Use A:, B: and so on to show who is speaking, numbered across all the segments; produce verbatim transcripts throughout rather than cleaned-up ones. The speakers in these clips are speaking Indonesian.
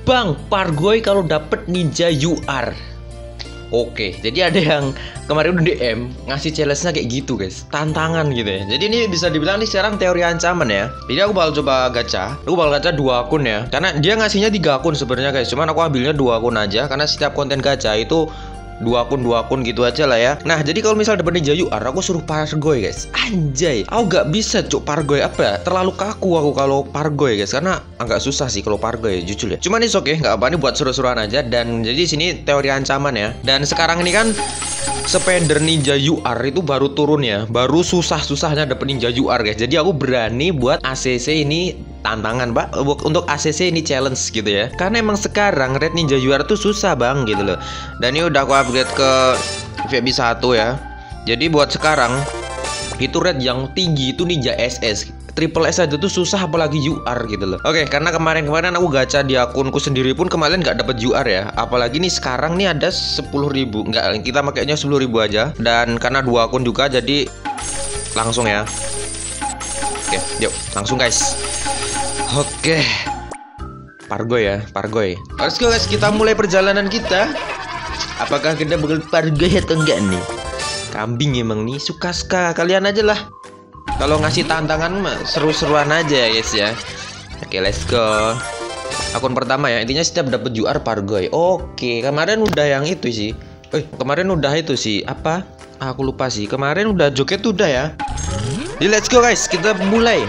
A: Bang, Pargoy kalau dapet ninja U R. Oke, jadi ada yang kemarin udah D M ngasih challenge-nya kayak gitu guys, tantangan gitu ya. Jadi ini bisa dibilang nih sekarang teori ancaman ya. Jadi aku bakal coba gacha, aku bakal gacha dua akun ya. Karena dia ngasihnya tiga akun sebenarnya guys, cuman aku ambilnya dua akun aja karena setiap konten gacha itu dua akun dua akun gitu aja lah ya. Nah jadi kalau misal dapat ninja U R aku suruh Pargoy guys. Anjay, aku gak bisa cuk Pargoy, apa ya, terlalu kaku aku kalau Pargoy guys, karena agak susah sih kalau Pargoy jujur ya. Cuman ini oke, nggak apa, ini buat seru-seruan aja. Dan jadi sini teori ancaman ya. Dan sekarang ini kan spender ninja U R itu baru turun ya, baru susah-susahnya dapet ninja U R guys. Jadi aku berani buat A C C ini tantangan pak, untuk A C C ini challenge gitu ya. Karena emang sekarang red ninja U R tuh susah bang gitu loh. Dan ini udah aku upgrade ke V I P satu ya. Jadi buat sekarang itu red yang tinggi itu ninja S S. Triple S aja tuh susah apalagi U R gitu loh. Oke, karena kemarin-kemarin aku gacha di akunku sendiri pun kemarin nggak dapet U R ya. Apalagi nih sekarang nih ada sepuluh ribu. Nggak, kita makainya sepuluh ribu aja. Dan karena dua akun juga jadi langsung ya. Oke, yuk langsung guys. Oke, Pargoy ya, Pargoy. Let's go guys, kita mulai perjalanan kita. Apakah kita bakal Pargoy atau enggak nih? Kambing emang nih, suka-suka kalian aja lah. Kalau ngasih tantangan mah seru-seruan aja ya guys ya. Oke, let's go. Akun pertama ya, intinya setiap dapat U R Pargoy. Oke, kemarin udah yang itu sih. Eh, kemarin udah itu sih. Apa? Ah, aku lupa sih. Kemarin udah joget udah ya. Jadi let's go guys, kita mulai.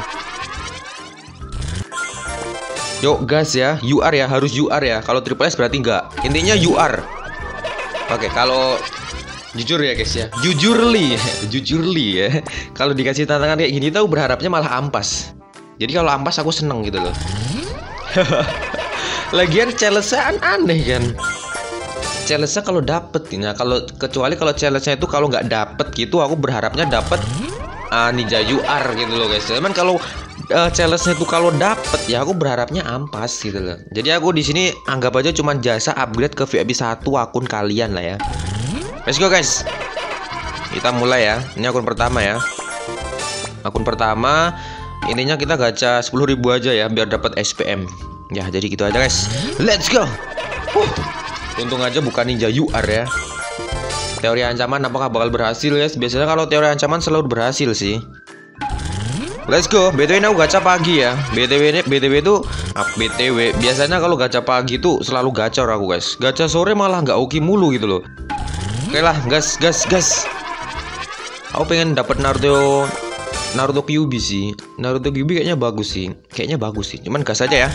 A: Yuk gas ya, U R ya, harus U R ya. Kalau triple S berarti enggak. Intinya U R. Oke, kalau jujur ya guys ya, jujurly, jujurly ya. Kalau dikasih tantangan kayak gini tuh berharapnya malah ampas. Jadi kalau ampas aku seneng gitu loh. Lagian challenge-nya aneh kan. Challenge-nya kalau dapet, nah kalau kecuali kalau challenge-nya itu kalau nggak dapet gitu, aku berharapnya dapet uh, ninja U R gitu loh guys. Cuman kalau uh, challenge-nya itu kalau dapet ya aku berharapnya ampas gitu loh. Jadi aku di sini anggap aja cuma jasa upgrade ke V I P satu akun kalian lah ya. Let's go guys. Kita mulai ya. Ini akun pertama ya. Akun pertama intinya kita gacha sepuluh ribu aja ya biar dapat S P M. Ya, jadi gitu aja guys. Let's go. Uh, untung aja bukan ninja U R ya. Teori ancaman apakah bakal berhasil guys? Biasanya kalau teori ancaman selalu berhasil sih. Let's go. B T W ini aku gacha pagi ya. B T W ini B T W itu ah, B T W biasanya kalau gacha pagi tuh selalu gacor aku guys. Gacha sore malah nggak oke mulu gitu loh. Oke lah, gas, gas, gas. Aku pengen dapat Naruto, Naruto Kyuubi sih. Naruto Kyuubi kayaknya bagus sih, kayaknya bagus sih. Cuman gas aja ya.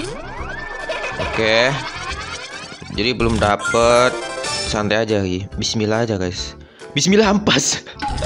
A: Oke. Jadi belum dapet, santai aja lagi. Bismillah aja guys. Bismillah ampas.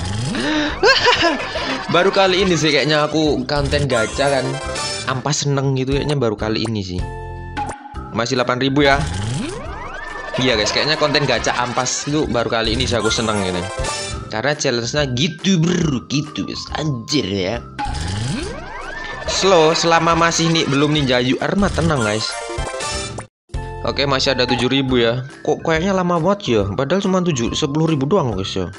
A: Baru kali ini sih kayaknya aku konten gacha kan. Ampas seneng gitu kayaknya baru kali ini sih. Masih delapan ribu ya. Iya guys, kayaknya konten gacha ampas itu baru kali ini sih aku seneng gitu. Karena challenge-nya gitu bro, gitu guys, anjir ya. Slow, selama masih nih belum ninja U R mah tenang guys. Oke, masih ada tujuh ribu ya. Kok kayaknya lama banget ya, padahal cuma tujuh, sepuluh ribu doang guys ya.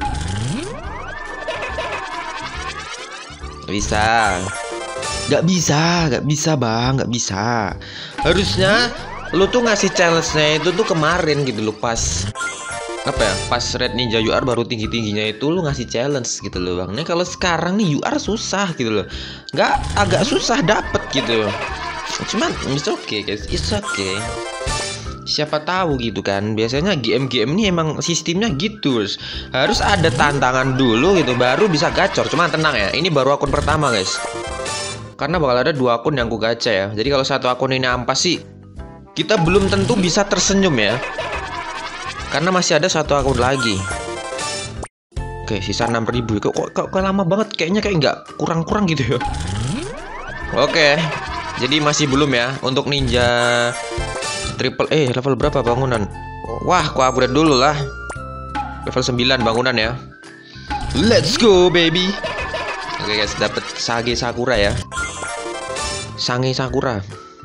A: Gak bisa. Gak bisa, gak bisa bang, gak bisa. Harusnya lu tuh ngasih challenge-nya itu tuh kemarin gitu loh, pas apa ya, pas red ninja U R baru tinggi-tingginya itu lu ngasih challenge gitu loh bang. Nih kalau sekarang nih U R susah gitu loh, nggak, agak susah dapet gitu loh. Cuman it's okay guys, it's okay. Siapa tahu gitu kan, biasanya game-game ini emang sistemnya gitu, harus ada tantangan dulu gitu baru bisa gacor. Cuma tenang ya, ini baru akun pertama guys, karena bakal ada dua akun yang aku gacha ya. Jadi kalau satu akun ini ampas sih kita belum tentu bisa tersenyum ya, karena masih ada satu akun lagi. Oke, sisa enam ribu. Kok, kok, kok, kok lama banget, kayaknya kayak nggak kurang-kurang gitu ya. Oke, jadi masih belum ya untuk ninja triple E. Level berapa bangunan? Wah, aku upgrade dulu lah. Level sembilan bangunan ya. Let's go baby. Oke guys, dapat Sage Sakura ya. Sage Sakura.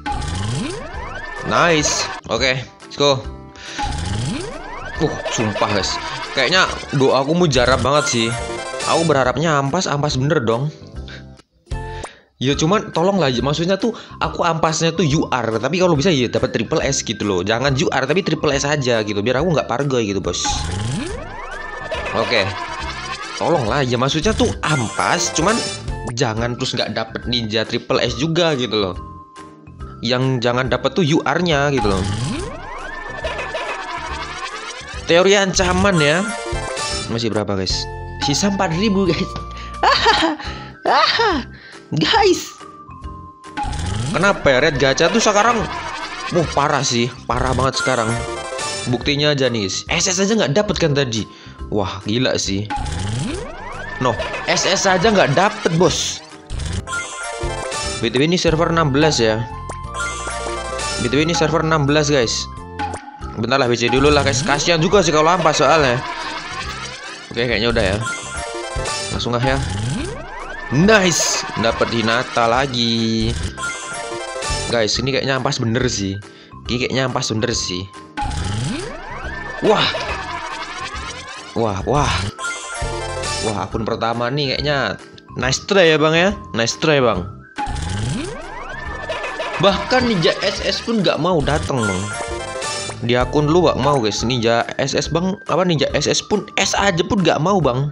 A: Nice. Oke, let's go. Uh, sumpah guys, kayaknya doaku mujarab banget sih. Aku berharapnya ampas, ampas bener dong. Ya cuman tolong lah, maksudnya tuh aku ampasnya tuh U R, tapi kalau bisa ya dapat triple S gitu loh. Jangan U R tapi triple S aja gitu, biar aku nggak pargoy gitu bos. Oke, tolong lah ya, maksudnya tuh ampas, cuman jangan terus nggak dapet ninja triple S juga gitu loh. Yang jangan dapat tuh U R-nya gitu loh. Teori ancaman ya. Masih berapa guys? Sisa empat ribu guys. Guys, kenapa ya red gacha tuh sekarang wah parah sih, parah banget sekarang. Buktinya aja nih guys, S S aja nggak dapet kan tadi. Wah gila sih. No, S S aja nggak dapet bos. B T W ini server enam belas ya. B T W ini server enam belas guys. Bentar lah, B C dulu lah guys. Kasihan juga sih kalau ampas soalnya. Oke kayaknya udah ya. Langsung ah ya. Nice, dapat Hinata lagi. Guys, ini kayaknya ampas bener sih. Ini kayaknya ampas bener sih. Wah. Wah, wah. Wah, akun pertama nih kayaknya nice try ya, Bang ya. Nice try, Bang. Bahkan Ninja S S pun nggak mau datang, Bang. Di akun lu nggak mau, guys. Ninja S S, Bang. Apa Ninja S S pun S aja pun nggak mau, Bang.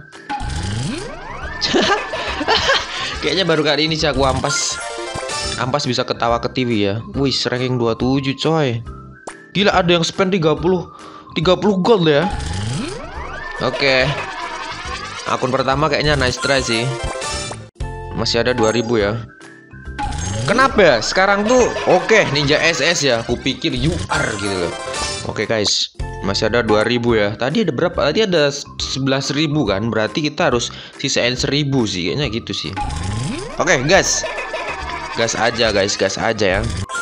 A: Kayaknya baru kali ini sih aku ampas Ampas bisa ketawa ke T V ya. Wih, ranking dua puluh tujuh coy. Gila, ada yang spend tiga puluh gold ya. Oke, akun pertama kayaknya nice try sih. Masih ada dua ribu ya. Kenapa ya sekarang tuh oke Ninja S S ya. Kupikir U R gitu loh. Oke guys, masih ada dua ribu ya. Tadi ada berapa? Tadi ada sebelas ribu kan. Berarti kita harus sisain seribu sih. Kayaknya gitu sih. Oke gas. Gas aja guys. Gas aja ya.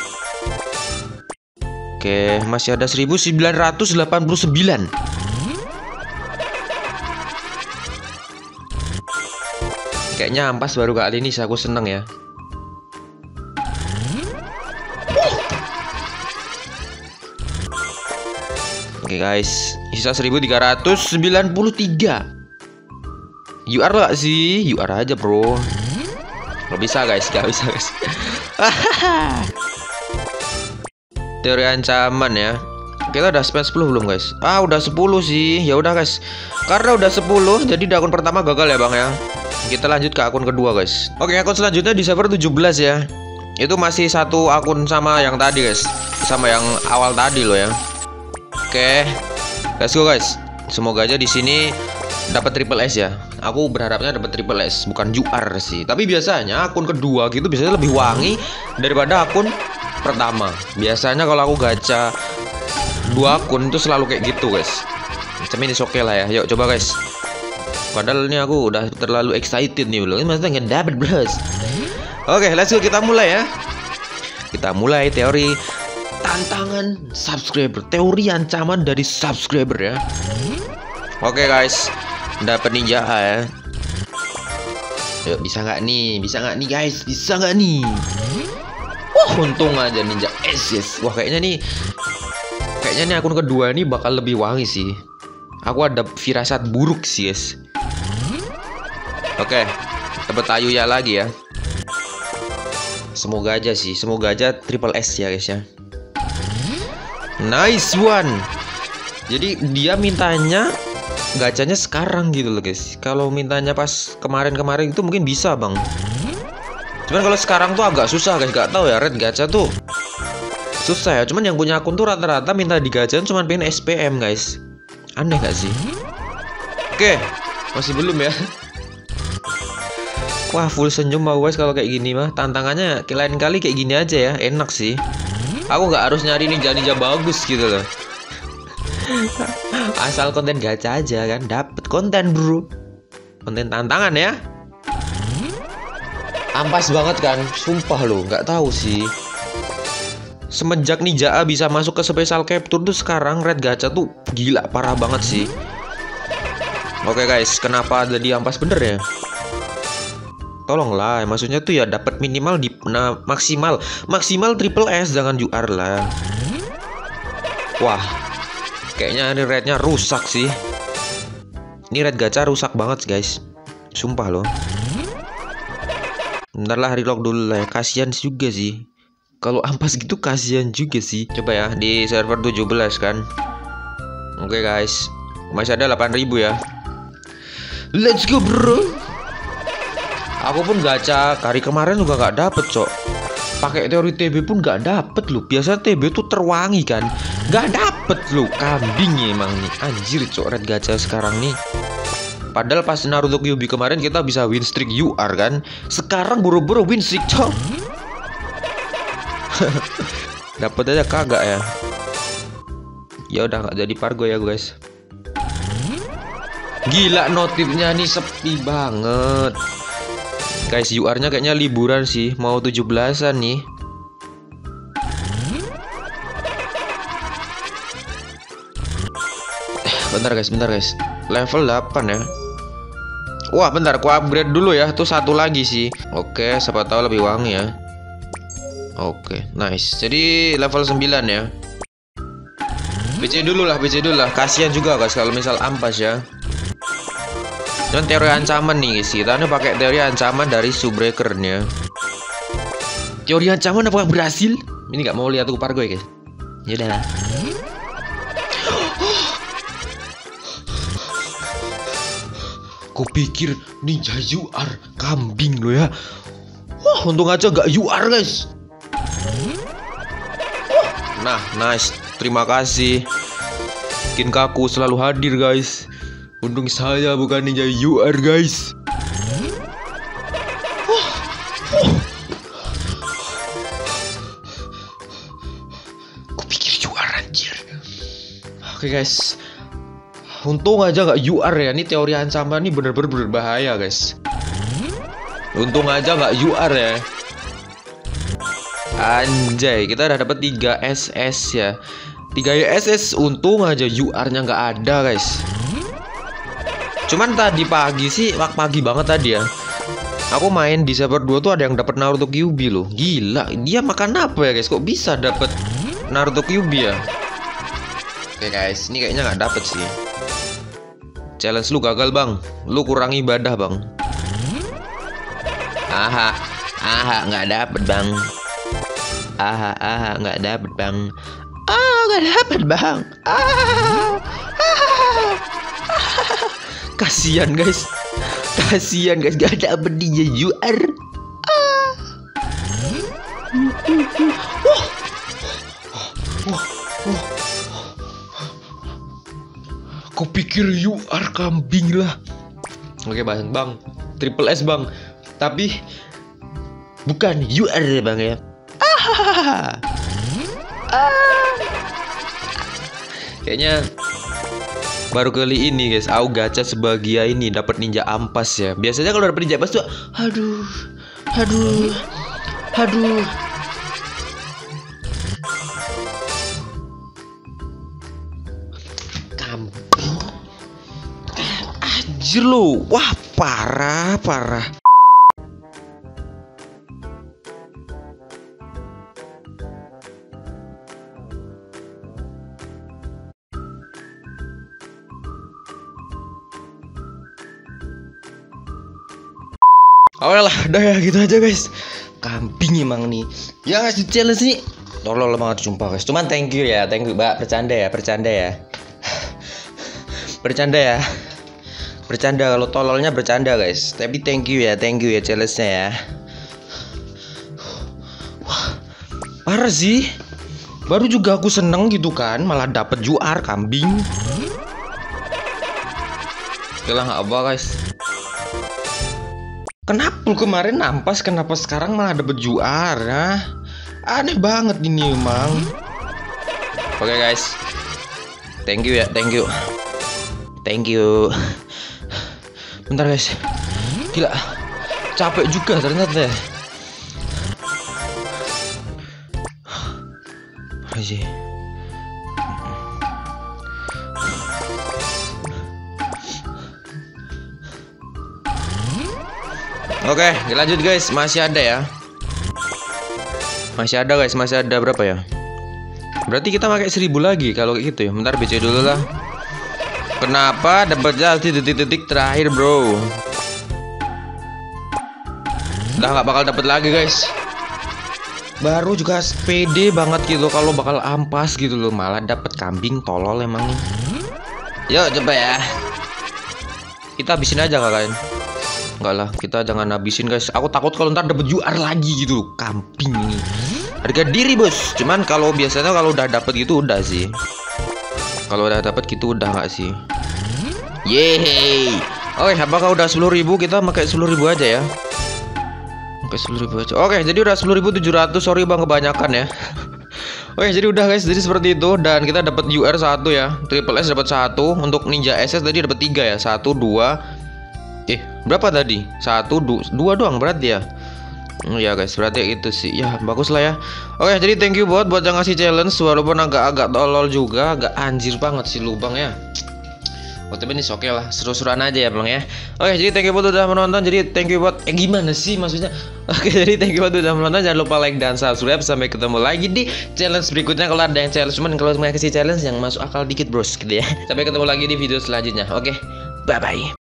A: Oke, masih ada seribu sembilan ratus delapan puluh sembilan. Kayaknya ampas baru kali ini sih aku seneng ya. Oke guys, sisa seribu tiga ratus sembilan puluh tiga. U R gak sih? U R aja bro. Gak bisa guys, gak bisa guys. Teori ancaman ya. Kita udah spend sepuluh belum guys? Ah udah sepuluh sih. Ya udah guys. Karena udah sepuluh, jadi di akun pertama gagal ya bang ya. Kita lanjut ke akun kedua guys. Oke, akun selanjutnya di server tujuh belas ya. Itu masih satu akun sama yang tadi guys. Sama yang awal tadi loh ya. Oke, let's go guys. Semoga aja di sini dapat triple S ya. Aku berharapnya dapat triple S, bukan U R sih. Tapi biasanya akun kedua gitu biasanya lebih wangi daripada akun pertama. Biasanya kalau aku gacha dua akun itu selalu kayak gitu guys. Macam ini oke lah ya. Yuk coba guys. Padahal ini aku udah terlalu excited nih belum. Ini maksudnya nggak dapet bros. Oke, let's go, kita mulai ya. Kita mulai teori tantangan subscriber, teori ancaman dari subscriber ya. Oke guys, dapat ninja A ya. Yuk, bisa nggak nih? Bisa nggak nih guys? Bisa nggak nih? Wah, untung aja ninja S yes. Wah, kayaknya nih, kayaknya nih akun kedua ini bakal lebih wangi sih. Aku ada firasat buruk sih guys. Oke, dapat Ayuya lagi ya. Semoga aja sih, semoga aja triple S ya guys ya. Nice one. Jadi dia mintanya gacanya sekarang gitu loh guys. Kalau mintanya pas kemarin-kemarin itu mungkin bisa bang. Cuman kalau sekarang tuh agak susah guys. Gak tahu ya, red gacha tuh susah ya. Cuman yang punya akun tuh rata-rata minta digacain cuman pengen S P M guys. Aneh gak sih? Oke, masih belum ya. Wah, full senyum mau guys kalau kayak gini mah. Tantangannya lain kali kayak gini aja ya. Enak sih. Aku nggak harus nyari ninja-ninja bagus gitu loh. Asal konten gacha aja kan dapet konten bro. Konten tantangan ya. Ampas banget kan. Sumpah loh, nggak tahu sih. Semenjak Ninja A bisa masuk ke special capture tuh sekarang red gacha tuh gila parah banget sih. Oke guys, kenapa jadi ampas bener ya? Tolonglah, maksudnya tuh ya dapat minimal di nah, maksimal maksimal triple S, jangan U R lah. Wah, kayaknya ini rednya rusak sih. Ini red gacha rusak banget guys, sumpah loh. Bentar lah, reload dulu lah ya. Kasihan juga sih. Kalau ampas gitu kasihan juga sih. Coba ya di server tujuh belas kan. Oke guys, masih ada delapan ribu ya. Let's go bro. Aku pun gacha hari kemarin juga nggak dapet cok. Pakai teori T B pun nggak dapet loh. Biasa T B tuh terwangi kan, nggak dapet loh. Kambing ya emang nih. Anjir cok, red gacha sekarang nih. Padahal pas Naruto Kyuubi kemarin kita bisa win streak U R kan. Sekarang buru-buru win streak cok. Dapat aja kagak ya. Ya udah nggak jadi Pargo ya guys. Gila notifnya nih sepi banget. Guys, U R-nya kayaknya liburan sih, mau tujuh belasan nih. Bentar guys, bentar guys. Level delapan ya. Wah, bentar, aku upgrade dulu ya. Tuh satu lagi sih. Oke, siapa tahu lebih wangi ya. Oke, nice. Jadi level sembilan ya. B C dulu lah, B C dulu lah. Kasihan juga guys kalau misal ampas ya. Dan teori ancaman nih guys. Kita nih pakai teori ancaman dari Subbreaker-nya. Teori ancaman apakah berhasil? Ini nggak mau lihat tuh Pargo ya guys. Ya udah. Kau pikir ninja U R kambing lo ya? Wah, untung aja gak U R guys. Nah, nice. Terima kasih. Bikin kaku selalu hadir guys. Untung saya bukan ninja U R guys. Kupikir U R anjir. Oke guys. Untung aja gak U R ya. Ini teori ancaman ini bener-bener berbahaya guys. Untung aja gak U R ya. Anjay, kita udah dapat tiga S S ya. tiga S S, untung aja U R-nya nggak ada guys. Cuman tadi pagi sih, pagi banget tadi ya. Aku main di server dua tuh ada yang dapat Naruto Kyuubi loh. Gila, dia makan apa ya guys? Kok bisa dapat Naruto Kyuubi ya? Oke guys, ini kayaknya nggak dapet sih. Challenge lu gagal bang. Lu kurang ibadah bang. Aha, aha nggak dapet bang. Aha, aha nggak dapet bang. Ah, nggak dapet bang. Ah, ah. Kasian guys, kasian guys, gak dapet dia U R. Ah. Wah. Wah. Wah. Kau pikir U R kambing lah. Oke bang, bang, triple S bang. Tapi bukan U R bang ya. Ah. Ah. Kayaknya baru kali ini guys, aku gacha sebagia ini dapat ninja ampas ya. Biasanya kalau dapat ninja ampas tuh, aduh, aduh, aduh. Kambing, anjir lo, wah parah, parah. Oke lah, udah ya gitu aja guys. Kambing emang nih. Ya ngasih challenge nih. Tolol banget sumpah guys. Cuman thank you ya, thank you mbak. Bercanda ya, bercanda ya. Bercanda ya. Bercanda, kalau tololnya bercanda guys. Tapi thank you ya, thank you ya challenge-nya ya. Wah, parah sih. Baru juga aku seneng gitu kan, malah dapet U R kambing. Oke lah, nggak apa guys. Kenapa kemarin nampas, kenapa sekarang malah dapet U R ya? Aneh banget ini emang. Oke okay, guys, thank you ya, thank you, thank you. Bentar guys, gila, capek juga ternyata. Aja. Oke, lanjut guys, masih ada ya. Masih ada guys, masih ada berapa ya? Berarti kita pakai seribu lagi kalau kayak gitu ya. Bentar B C dulu lah. Kenapa dapatnya detik-detik terakhir, bro? udah nggak bakal dapet lagi guys. Baru juga pede banget gitu kalau bakal ampas gitu loh, malah dapet kambing tolol emang nih. Yuk coba ya. Kita habisin aja nggak kalian? Enggak lah, kita jangan habisin guys. Aku takut kalau ntar dapet U R lagi gitu loh, kambing ini. Harga diri bos. Cuman kalau biasanya kalau udah dapet gitu udah sih. Kalau udah dapet gitu udah nggak sih? Yeay. Oke, apakah udah sepuluh ribu? Kita pakai sepuluh ribu aja ya. Oke, sepuluh ribu aja. Oke, jadi udah sepuluh ribu tujuh ratus. Sorry bang, kebanyakan ya. Oke, jadi udah guys, jadi seperti itu. Dan kita dapat U R satu ya. Triple S dapat satu. Untuk Ninja S S tadi dapat tiga ya. Satu, dua. Eh, berapa tadi? Satu, du dua doang berarti ya. Hmm, ya guys, berarti itu sih. Ya, bagus lah ya. Oke, jadi thank you buat buat yang ngasih challenge. Walaupun agak-agak tolol juga, agak anjir banget sih lubang ya. Oh, tapi ini oke lah, seru-seruan aja ya bang ya. Oke, jadi thank you buat udah menonton. Jadi thank you buat eh gimana sih maksudnya? Oke, jadi thank you buat udah menonton. Jangan lupa like dan subscribe. Sampai ketemu lagi di challenge berikutnya. Kalau ada yang challenge, cuman kalau mau kasih challenge yang masuk akal dikit bros gitu ya. Sampai ketemu lagi di video selanjutnya. Oke, bye bye.